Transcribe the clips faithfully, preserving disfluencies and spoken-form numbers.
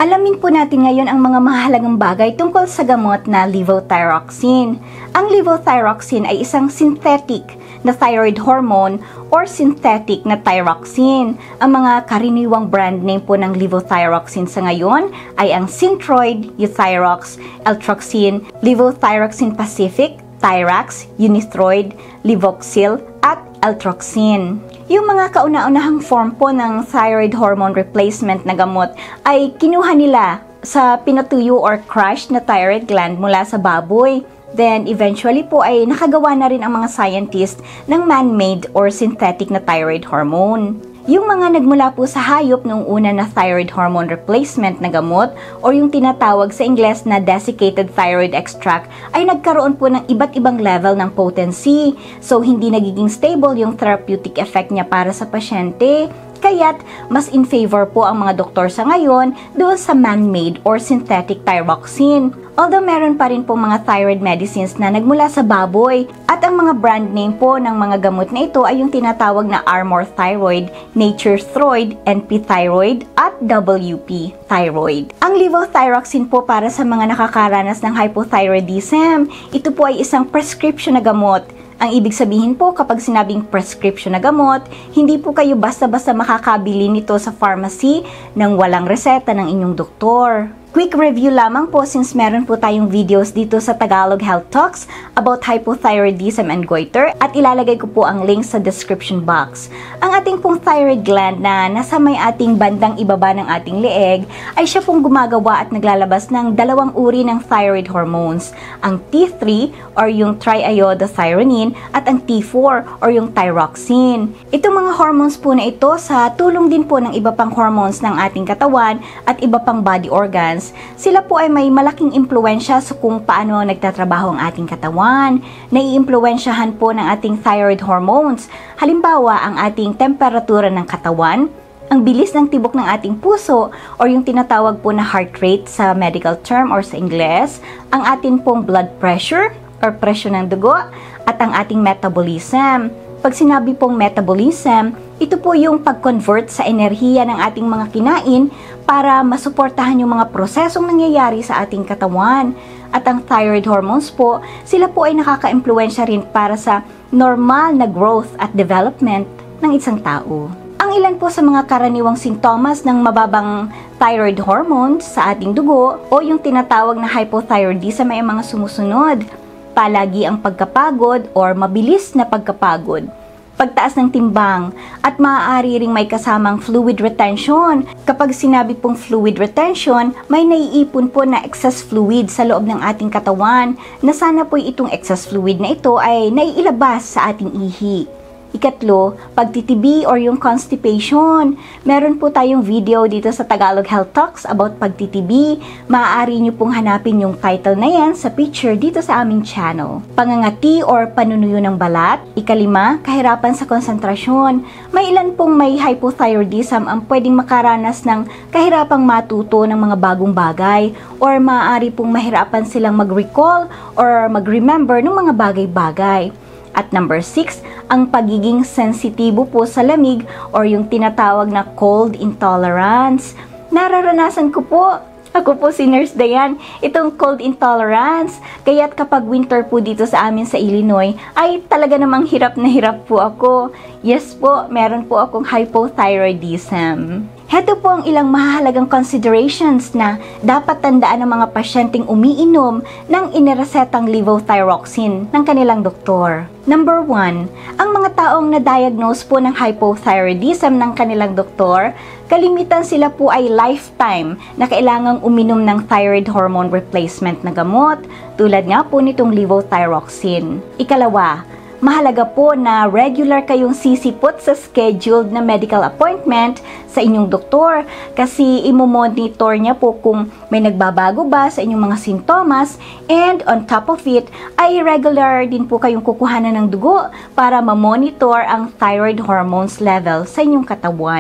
Alamin po natin ngayon ang mga mahalagang bagay tungkol sa gamot na levothyroxine. Ang levothyroxine ay isang synthetic na thyroid hormone or synthetic na thyroxine. Ang mga karaniwang brand name po ng levothyroxine sa ngayon ay ang Synthroid, Euthyrox, Eltroxin, Levothyroxine Pacific, Thyrax, Unithroid, Levoxil, at Eltroxin. Yung mga kauna-unahang form po ng thyroid hormone replacement na gamot ay kinuha nila sa pinatuyo or crushed na thyroid gland mula sa baboy. Then, eventually po ay nakagawa na rin ang mga scientist ng man-made or synthetic na thyroid hormone. Yung mga nagmula po sa hayop noong una na thyroid hormone replacement na gamot o yung tinatawag sa Ingles na desiccated thyroid extract ay nagkaroon po ng iba't ibang level ng potency. So, hindi nagiging stable yung therapeutic effect niya para sa pasyente. Kaya't mas in favor po ang mga doktor sa ngayon doon sa man-made or synthetic thyroxine. Although meron pa rin po mga thyroid medicines na nagmula sa baboy at ang mga brand name po ng mga gamot na ito ay yung tinatawag na Armour Thyroid, Nature's Throid, N P Thyroid at W P Thyroid. Ang levothyroxine po para sa mga nakakaranas ng hypothyroidism. Ito po ay isang prescription na gamot. Ang ibig sabihin po kapag sinabing prescription na gamot, hindi po kayo basta-basta makakabili nito sa pharmacy nang walang reseta ng inyong doktor. Quick review lamang po since meron po tayong videos dito sa Tagalog Health Talks about hypothyroidism and goiter at ilalagay ko po ang link sa description box. Ang ating pong thyroid gland na nasa may ating bandang ibaba ng ating leeg ay siya pong gumagawa at naglalabas ng dalawang uri ng thyroid hormones, ang T three or yung triiodothyronine at ang T four or yung thyroxine. Itong mga hormones po na ito sa tulong din po ng iba pang hormones ng ating katawan at iba pang body organs, sila po ay may malaking impluensya sa kung paano nagtatrabaho ang ating katawan. Naiimpluwensyahan po ng ating thyroid hormones. Halimbawa, ang ating temperatura ng katawan, ang bilis ng tibok ng ating puso or yung tinatawag po na heart rate sa medical term or sa Ingles, ang ating pong blood pressure or presyo ng dugo at ang ating metabolism. Pag sinabi pong metabolism, ito po yung pag-convert sa enerhiya ng ating mga kinain para masuportahan yung mga prosesong nangyayari sa ating katawan. At ang thyroid hormones po, sila po ay nakaka-impluwensya rin para sa normal na growth at development ng isang tao. Ang ilan po sa mga karaniwang sintomas ng mababang thyroid hormones sa ating dugo o yung tinatawag na hypothyroidism ay mga sumusunod. Palagi ang pagkapagod or mabilis na pagkapagod, pagtaas ng timbang, at maaari ring may kasamang fluid retention. Kapag sinabi pong fluid retention, may naiipon po na excess fluid sa loob ng ating katawan na sana po itong excess fluid na ito ay naiilabas sa ating ihi. Ikatlo, pagtitibi or yung constipation. Meron po tayong video dito sa Tagalog Health Talks about pagtitibi. Maaari nyo pong hanapin yung title na yan sa picture dito sa aming channel. Pangangati or panunuyo ng balat. Ikalima, kahirapan sa konsentrasyon. May ilan pong may hypothyroidism ang pwedeng makaranas ng kahirapang matuto ng mga bagong bagay or maaari pong mahirapan silang mag-recall or mag-remember ng mga bagay-bagay. At number six, ang pagiging sensitibo po sa lamig or yung tinatawag na cold intolerance. Nararanasan ko po. Ako po si Nurse Dayan, itong cold intolerance. Kaya't kapag winter po dito sa amin sa Illinois, ay talaga namang hirap na hirap po ako. Yes po, meron po akong hypothyroidism. Heto po ang ilang mahalagang considerations na dapat tandaan ng mga pasyenteng umiinom ng iniresetang levothyroxine ng kanilang doktor. Number one, ang mga taong na-diagnose po ng hypothyroidism ng kanilang doktor, kalimitan sila po ay lifetime na kailangang uminom ng thyroid hormone replacement na gamot, tulad nga po nitong levothyroxine. Ikalawa, mahalaga po na regular kayong sisipot sa scheduled na medical appointment sa inyong doktor kasi imo-monitor niya po kung may nagbabago ba sa inyong mga sintomas, and on top of it ay regular din po kayong kukuhanan ng dugo para ma-monitor ang thyroid hormones level sa inyong katawan.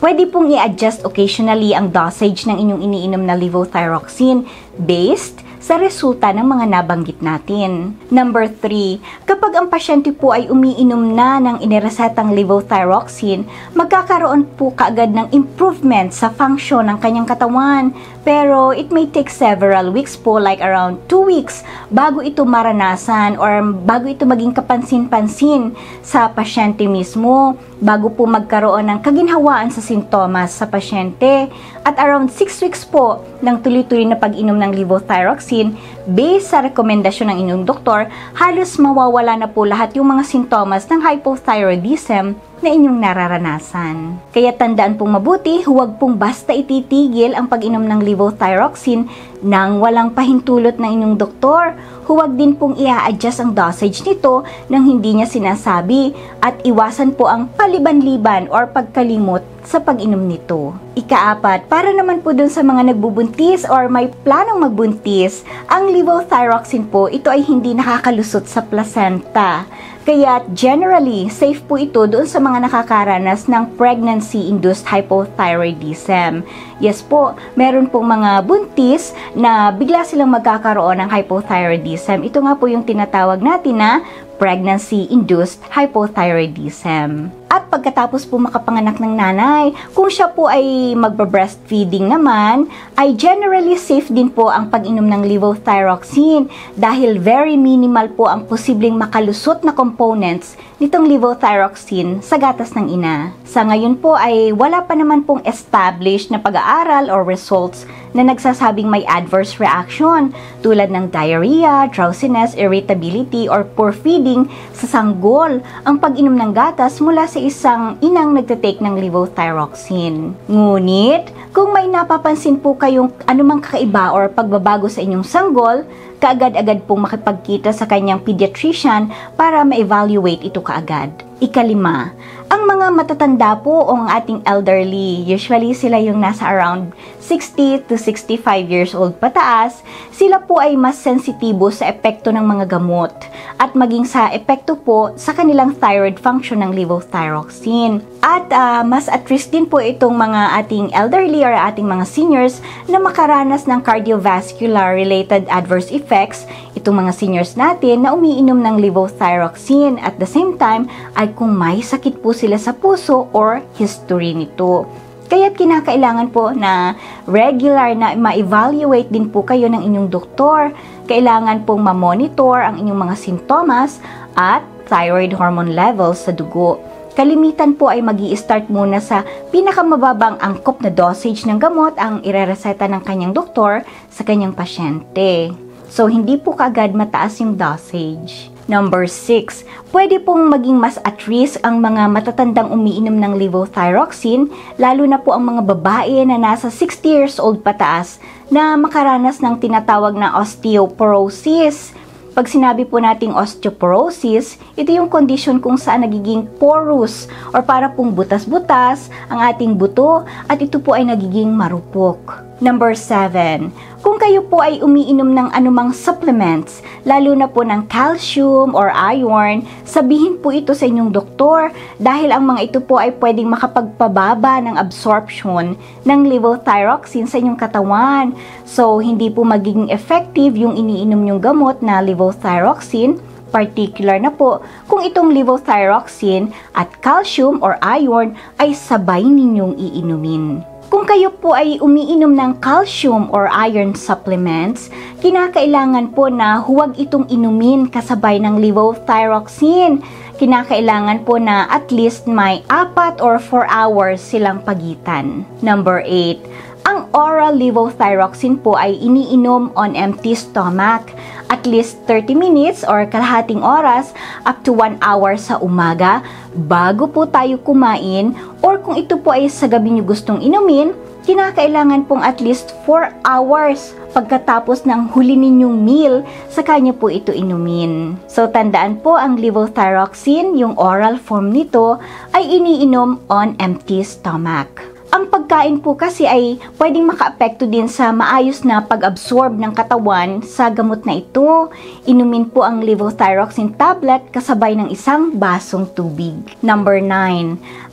Pwede pong i-adjust occasionally ang dosage ng inyong iniinom na levothyroxine based sa resulta ng mga nabanggit natin. Number three, kapag ang pasyente po ay umiinom na ng iniresetang levothyroxine, magkakaroon po kaagad ng improvement sa function ng kanyang katawan. Pero it may take several weeks po, like around two weeks, bago ito maranasan or bago ito maging kapansin-pansin sa pasyente mismo, bago po magkaroon ng kaginhawaan sa sintomas sa pasyente. At around six weeks po ng tuloy-tuloy na pag-inom ng levothyroxine, based sa rekomendasyon ng inyong doktor, halos mawawala na po lahat yung mga sintomas ng hypothyroidism na inyong nararanasan. Kaya tandaan pong mabuti, huwag pong basta ititigil ang pag-inom ng levothyroxine nang walang pahintulot ng inyong doktor. Huwag din pong i-adjust ang dosage nito nang hindi niya sinasabi at iwasan po ang paliban-liban or pagkalimot sa pag-inom nito. Ikaapat, para naman po dun sa mga nagbubuntis or may planong magbuntis, ang levothyroxine po, ito ay hindi nakakalusot sa placenta. Kaya generally, safe po ito doon sa mga nakakaranas ng pregnancy-induced hypothyroidism. Yes po, meron pong mga buntis na bigla silang magkakaroon ng hypothyroidism. Ito nga po yung tinatawag natin na pregnancy-induced hypothyroidism. At pagkatapos po makapanganak ng nanay, kung siya po ay magba-breastfeeding naman, ay generally safe din po ang pag-inom ng levothyroxine dahil very minimal po ang posibleng makalusot na components nitong levothyroxine sa gatas ng ina. Sa ngayon po ay wala pa naman pong established na pag-aaral or results na nagsasabing may adverse reaction tulad ng diarrhea, drowsiness, irritability, or poor feeding sa sanggol ang pag-inom ng gatas mula sa isang inang nagtitake ng levothyroxine. Ngunit, kung may napapansin po kayong anumang kakaiba or pagbabago sa inyong sanggol, kaagad-agad pong makipagkita sa kanyang pediatrician para ma-evaluate ito kaagad. Ikalima, ang mga matatanda po o ang ating elderly, usually sila yung nasa around sixty to sixty-five years old pataas, sila po ay mas sensitibo sa epekto ng mga gamot at maging sa epekto po sa kanilang thyroid function ng levothyroxine. At uh, mas at risk din po itong mga ating elderly or ating mga seniors na makaranas ng cardiovascular related adverse effects, itong mga seniors natin na umiinom ng levothyroxine at the same time ay kung may sakit po sila sa puso or history nito. Kaya't kinakailangan po na regular na ma-evaluate din po kayo ng inyong doktor. Kailangan pong ma-monitor ang inyong mga sintomas at thyroid hormone levels sa dugo. Kalimitan po ay magi-start muna sa pinakamababang angkop na dosage ng gamot ang irereseta ng kanyang doktor sa kanyang pasyente. So, hindi po kaagad mataas yung dosage. Number six, pwede pong maging mas at risk ang mga matatandang umiinom ng levothyroxine, lalo na po ang mga babae na nasa sixty years old pataas na makaranas ng tinatawag na osteoporosis. Pag sinabi po nating osteoporosis, ito yung condition kung saan nagiging porous or para pong butas-butas ang ating buto at ito po ay nagiging marupok. Number seven, kung kayo po ay umiinom ng anumang supplements, lalo na po ng calcium or iron, sabihin po ito sa inyong doktor dahil ang mga ito po ay pwedeng makapagpababa ng absorption ng levothyroxine sa inyong katawan. So, hindi po magiging effective yung iniinom yung gamot na levothyroxine, particular na po kung itong levothyroxine at calcium or iron ay sabay ninyong iinumin. Kung kayo po ay umiinom ng calcium or iron supplements, kinakailangan po na huwag itong inumin kasabay ng levothyroxine. Kinakailangan po na at least may apat or four hours silang pagitan. Number eight, ang oral levothyroxine po ay iniinom on empty stomach at least thirty minutes or kalahating oras up to one hour sa umaga bago po tayo kumain, or kung ito po ay sa gabi nyo gustong inumin, kinakailangan pong at least four hours pagkatapos ng huli ninyong meal, saka nyo po ito inumin. So, tandaan po ang levothyroxine, yung oral form nito, ay iniinom on empty stomach. Ang pagkain po kasi ay pwedeng makaapekto din sa maayos na pag-absorb ng katawan sa gamot na ito. Inumin po ang levothyroxine tablet kasabay ng isang basong tubig. Number nine,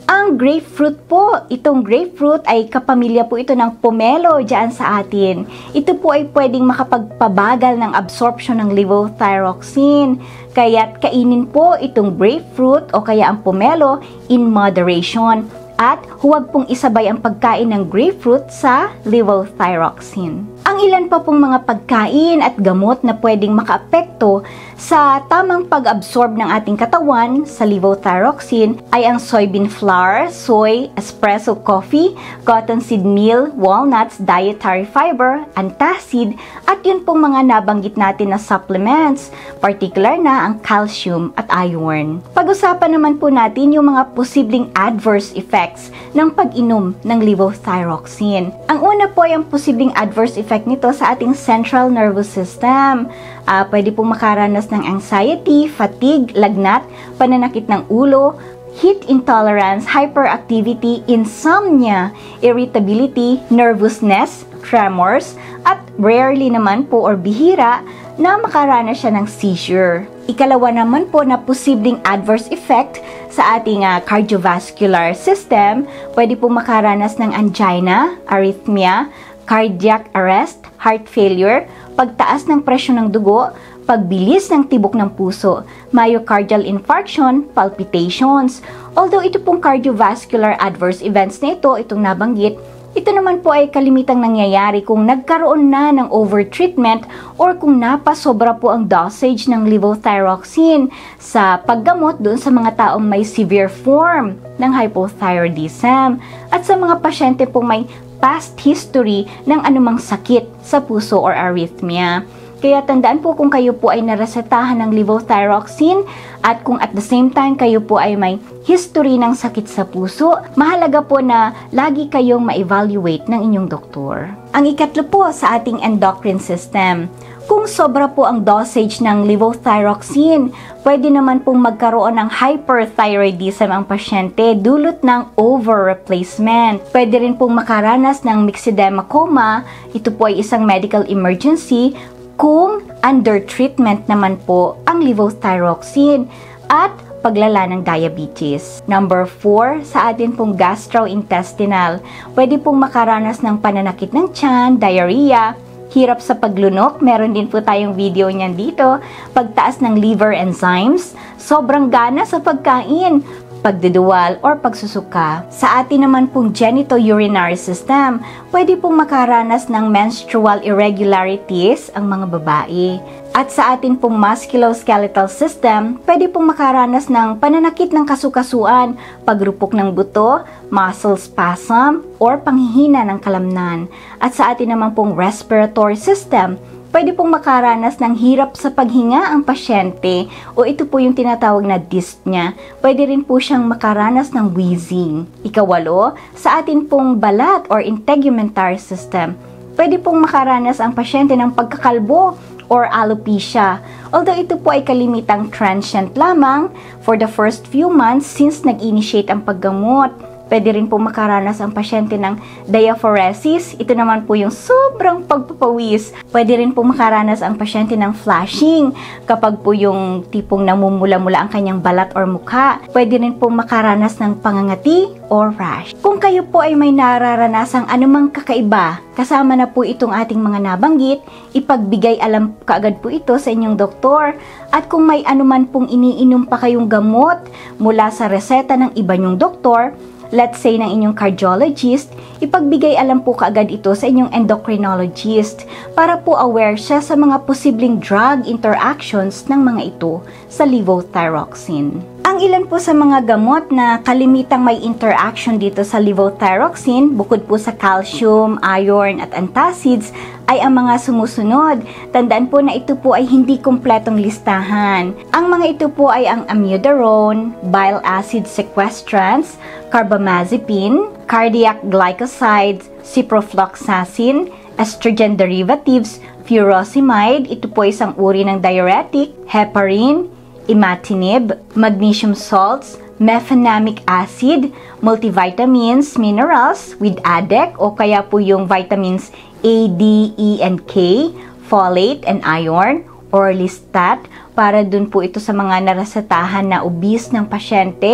Ang grapefruit po, itong grapefruit ay kapamilya po ito ng pomelo dyan sa atin. Ito po ay pwedeng makapagpabagal ng absorption ng levothyroxine. Kaya't kainin po itong grapefruit o kaya ang pomelo in moderation. At huwag pong isabay ang pagkain ng grapefruit sa levothyroxine. Ang ilan pa pong mga pagkain at gamot na pwedeng makaapekto sa tamang pag-absorb ng ating katawan sa levothyroxine ay ang soybean flour, soy, espresso coffee, cottonseed meal, walnuts, dietary fiber, antacid, at yun pong mga nabanggit natin na supplements, particular na ang calcium at iron. Pag-usapan naman po natin yung mga posibleng adverse effects ng pag-inom ng levothyroxine. Ang una po ay ang posibleng adverse effect nito sa ating central nervous system. Uh, pwede pong makaranas ng anxiety, fatigue, lagnat, pananakit ng ulo, heat intolerance, hyperactivity, insomnia, irritability, nervousness, tremors, at rarely naman po or bihira na makaranas siya ng seizure. Ikalawa naman po na posibleng adverse effect sa ating uh, cardiovascular system, pwede pong makaranas ng angina, arrhythmia, cardiac arrest, heart failure, pagtaas ng presyon ng dugo, pagbilis ng tibok ng puso, myocardial infarction, palpitations. Although ito pong cardiovascular adverse events na ito, itong nabanggit, ito naman po ay kalimitang nangyayari kung nagkaroon na ng overtreatment or kung napasobra po ang dosage ng levothyroxine sa paggamot doon sa mga taong may severe form ng hypothyroidism at sa mga pasyente pong may past history ng anumang sakit sa puso or arrhythmia. Kaya tandaan po kung kayo po ay naresetahan ng levothyroxine at kung at the same time kayo po ay may history ng sakit sa puso, mahalaga po na lagi kayong ma-evaluate ng inyong doktor. Ang ikatlo po sa ating endocrine system. Kung sobra po ang dosage ng levothyroxine, pwede naman pong magkaroon ng hyperthyroidism ang pasyente dulot ng over-replacement. Pwede rin pong makaranas ng myxedema coma. Ito po ay isang medical emergency kung under treatment naman po ang levothyroxine at paglala ng diabetes. Number four, sa atin pong gastrointestinal, pwede pong makaranas ng pananakit ng tiyan, diarrhea, hirap sa paglunok, meron din po tayong video niyan dito, pagtaas ng liver enzymes, sobrang gana sa pagkain, pagduduwal or pagsusuka. Sa atin naman pong genitourinary system, pwede pong makaranas ng menstrual irregularities ang mga babae. At sa atin pong musculoskeletal system, pwede pong makaranas ng pananakit ng kasukasuan, pagrupok ng buto, muscle spasm, or panghihina ng kalamnan. At sa atin naman pong respiratory system, pwede pong makaranas ng hirap sa paghinga ang pasyente o ito po yung tinatawag na dyspnea. Pwede rin po siyang makaranas ng wheezing. Ikawalo, sa atin pong balat or integumentary system, pwede pong makaranas ang pasyente ng pagkakalbo or alopecia. Although ito po ay kalimitang transient lamang for the first few months since nag-initiate ang paggamot. Pwede rin po makaranas ang pasyente ng diaphoresis. Ito naman po yung sobrang pagpapawis. Pwede rin po makaranas ang pasyente ng flushing kapag po yung tipong namumula-mula ang kanyang balat or mukha. Pwede rin po makaranas ng pangangati or rash. Kung kayo po ay may nararanasang anumang kakaiba, kasama na po itong ating mga nabanggit, ipagbigay alam kaagad po ito sa inyong doktor. At kung may anuman pong iniinom pa kayong gamot mula sa reseta ng iba nyong doktor, let's say ng inyong cardiologist, ipagbigay alam po kaagad ito sa inyong endocrinologist para po aware siya sa mga posibleng drug interactions ng mga ito sa levothyroxine. Ang ilan po sa mga gamot na kalimitang may interaction dito sa levothyroxine, bukod po sa calcium, iron at antacids, ay ang mga sumusunod. Tandaan po na ito po ay hindi kumpletong listahan. Ang mga ito po ay ang amiodarone, bile acid sequestrants, carbamazepine, cardiac glycosides, ciprofloxacin, estrogen derivatives, furosemide, ito po isang uri ng diuretic, heparin, imatinib, magnesium salts, mefenamic acid, multivitamins, minerals with A D E C o kaya po yung vitamins A, D, E, and K, folate and iron, orlistat para dun po ito sa mga narasatahan na obese ng pasyente,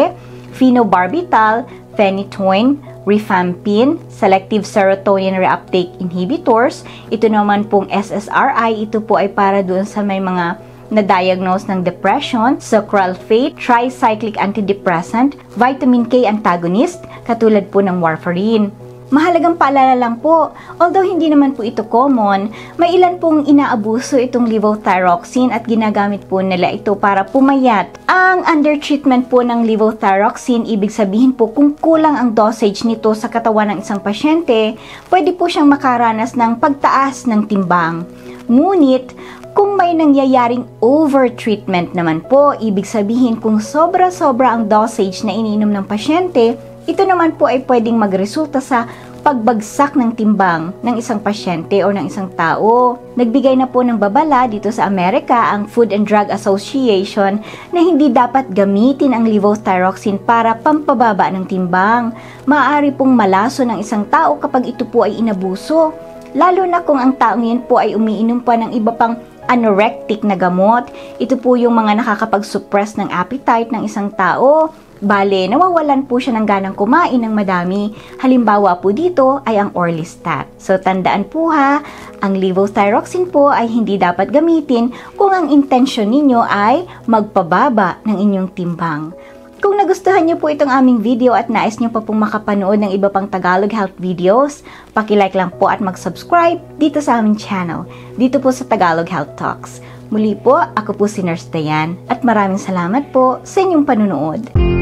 phenobarbital, phenytoin, rifampin, selective serotonin reuptake inhibitors. Ito naman pong S S R I, ito po ay para doon sa may mga na-diagnose ng depression, sucralfate, tricyclic antidepressant, vitamin K antagonist, katulad po ng warfarin. Mahalagang paalala lang po, although hindi naman po ito common, may ilan pong inaabuso itong levothyroxine at ginagamit po nila ito para pumayat. Ang undertreatment po ng levothyroxine, ibig sabihin po kung kulang ang dosage nito sa katawan ng isang pasyente, pwede po siyang makaranas ng pagtaas ng timbang. Ngunit, kung may nangyayaring overtreatment naman po, ibig sabihin kung sobra-sobra ang dosage na iniinom ng pasyente, ito naman po ay pwedeng magresulta sa pagbagsak ng timbang ng isang pasyente o ng isang tao. Nagbigay na po ng babala dito sa Amerika ang Food and Drug Association na hindi dapat gamitin ang levothyroxine para pampababa ng timbang. Maaari pong malaso ng isang tao kapag ito po ay inabuso. Lalo na kung ang taong yan po ay umiinom pa ng iba pang anorectic na gamot. Ito po yung mga nakakapag-suppress ng appetite ng isang tao. Bale, nawawalan po siya ng ganang kumain ng madami. Halimbawa po dito ay ang Orlistat. So, tandaan po ha, ang levothyroxine po ay hindi dapat gamitin kung ang intensyon ninyo ay magpababa ng inyong timbang. Kung nagustuhan niyo po itong aming video at nais niyo pa pong makapanood ng iba pang Tagalog health videos, paki-like lang po at mag-subscribe dito sa aming channel, dito po sa Tagalog Health Talks. Muli po, ako po si Nurse Dayan at maraming salamat po sa inyong panunood.